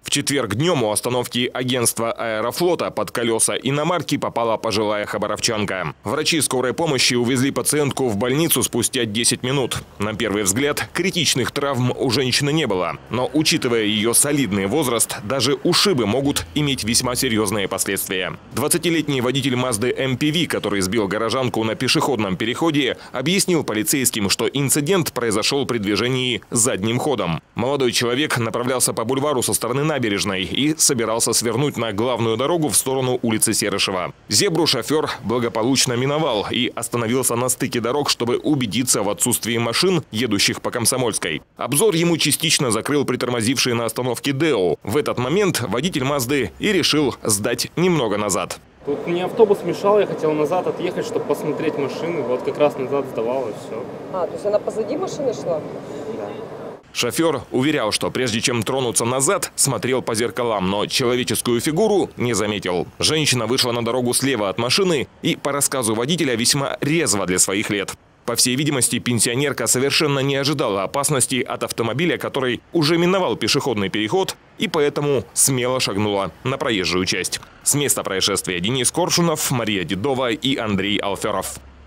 В четверг днем у остановки агентства «Аэрофлота» под колеса иномарки попала пожилая хабаровчанка. Врачи скорой помощи увезли пациентку в больницу спустя 10 минут. На первый взгляд, критичных травм у женщины не было. Но, учитывая ее солидный возраст, даже ушибы могут иметь весьма серьезные последствия. 20-летний водитель Mazda MPV, который сбил горожанку на пешеходном переходе, объяснил полицейским, что инцидент произошел при движении задним ходом. Молодой человек направлялся по бульвару со стороны набережной и собирался свернуть на главную дорогу в сторону улицы Серышева. Зебру шофер благополучно миновал и остановился на стыке дорог, чтобы убедиться в отсутствии машин, едущих по Комсомольской. Обзор ему частично закрыл притормозивший на остановке Део. В этот момент водитель Мазды и решил сдать немного назад. Тут мне автобус мешал, я хотел назад отъехать, чтобы посмотреть машины. Вот как раз назад сдавал и все. То есть она позади машины шла? Да. Шофер уверял, что прежде чем тронуться назад, смотрел по зеркалам, но человеческую фигуру не заметил. Женщина вышла на дорогу слева от машины и, по рассказу водителя, весьма резво для своих лет. По всей видимости, пенсионерка совершенно не ожидала опасности от автомобиля, который уже миновал пешеходный переход, и поэтому смело шагнула на проезжую часть. С места происшествия Денис Коршунов, Мария Дедова и Андрей Алферов.